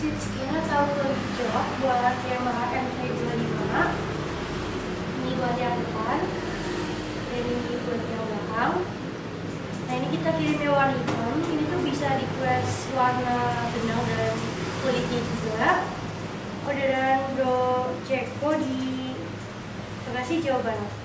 Sekian tahu lebih jawab buat Yamaha MT25. Ini buat yang depan dan ini buat yang belakang. Nah ini kita kirimnya warna hitam. Ini tuh bisa request warna benang dan kulitnya juga. Orderan Bro Jeko di Bekasi, Jawa Barat.